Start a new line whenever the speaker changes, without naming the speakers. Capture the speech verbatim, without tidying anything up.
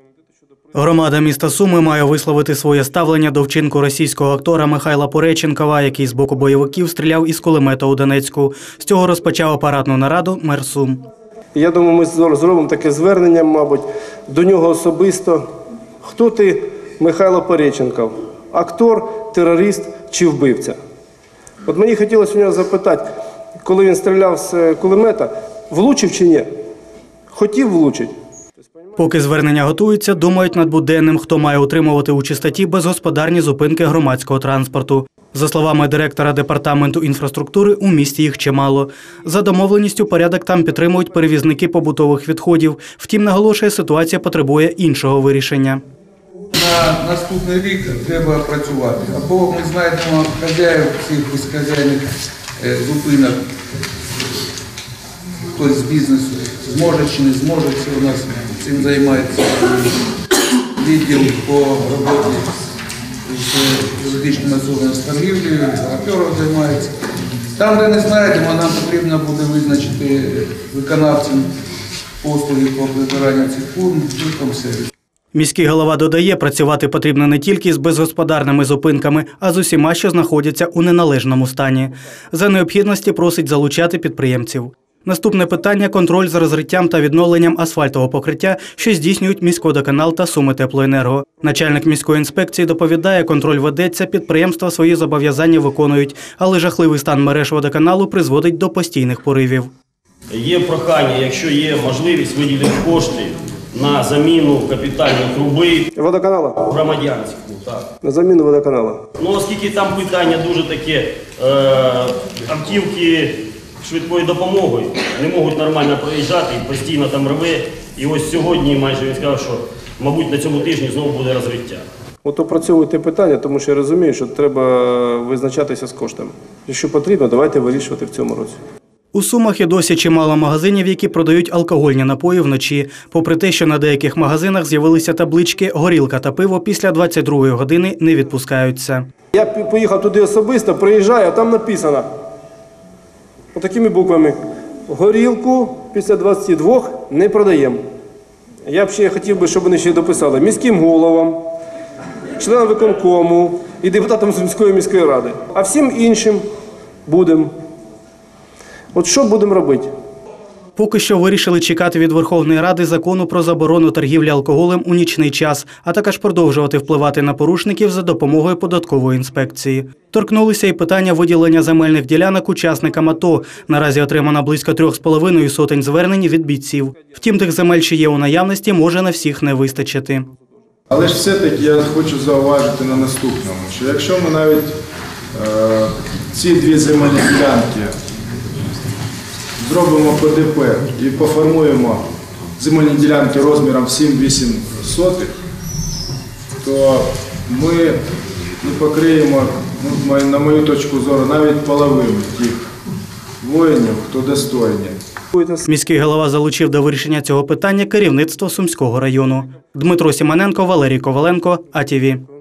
Громада міста Суми має висловити своє ставлення до вчинку російського актора Михайла Пореченкова, який з боку бойовиків стріляв із кулемета у Донецьку. З цього розпочав апаратну нараду мер Сум.
Я думаю, ми зробимо таке звернення, мабуть, до нього особисто. Хто ти, Михайло Пореченков? Актор, терорист чи вбивця? От мені хотілося у нього запитати, коли він стріляв з кулемета, влучив чи ні? Хотів влучити?
Поки звернення готуються, думають над буденним, хто має утримувати у чистоті безгосподарні зупинки громадського транспорту. За словами директора департаменту інфраструктури, у місті їх чимало. За домовленістю порядок там підтримують перевізники побутових відходів. Втім, наголошує, ситуація потребує іншого вирішення.
На наступний рік треба працювати. Або ми знайдемо хазяїв цих безхазяйних зупинок, хтось з бізнесу зможе чи не зможе, це у нас цим займається відділ по роботі з юридичними особами з торгівлею, оператор займається. Там, де не знайдемо, нам потрібно буде визначити виконавцям послуги по прибиранню цих фурн, сервіс.
Міський голова додає, працювати потрібно не тільки з безгосподарними зупинками, а з усіма, що знаходяться у неналежному стані. За необхідності просить залучати підприємців. Наступне питання – контроль за розриттям та відновленням асфальтового покриття, що здійснюють міськводоканал та Сумитеплоенерго. Начальник міської інспекції доповідає, контроль ведеться, підприємства свої зобов'язання виконують, але жахливий стан мереж водоканалу призводить до постійних поривів.
Є прохання, якщо є можливість, виділити кошти на заміну капітальної труби.
Водоканала?
Громадянську, так.
На заміну водоканала.
Ну, оскільки там питання дуже таке, е, автівки швидкої допомоги не можуть нормально проїжджати, і постійно там рве. І ось сьогодні майже він сказав, що, мабуть, на цьому тижні знову буде розриття.
От опрацьовуйте питання, тому що я розумію, що треба визначатися з коштами. Якщо потрібно, давайте вирішувати в цьому році.
У Сумах і досі чимало магазинів, які продають алкогольні напої вночі. Попри те, що на деяких магазинах з'явилися таблички «Горілка та пиво після двадцять другої години не відпускаються».
Я поїхав туди особисто, приїжджаю, а там написано отакими буквами «Горілку після двадцяти двох не продаємо». Я б ще хотів би, щоб вони ще дописали міським головам, членам виконкому і депутатам Сумської міської ради. А всім іншим будемо. От що будемо робити?
Поки що вирішили чекати від Верховної Ради закону про заборону торгівлі алкоголем у нічний час, а також продовжувати впливати на порушників за допомогою податкової інспекції. Торкнулися і питання виділення земельних ділянок учасникам АТО. Наразі отримано близько трьох з половиною сотень звернень від бійців. Втім, тих земель, що є у наявності, може на всіх не вистачити.
Але ж все-таки я хочу зауважити на наступному, що якщо ми навіть е, ці дві земельні ділянки зробимо П Д П і поформуємо земельні ділянки розміром сім-вісім сотих, то ми не покриємо, ну, на мою точку зору, навіть половину тих воїнів, хто достойні.
Міський голова залучив до вирішення цього питання керівництво Сумського району. Дмитро Сімоненко, Валерій Коваленко, А Т В.